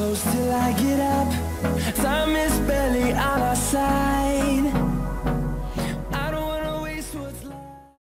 close till I get up. Time is barely on our side.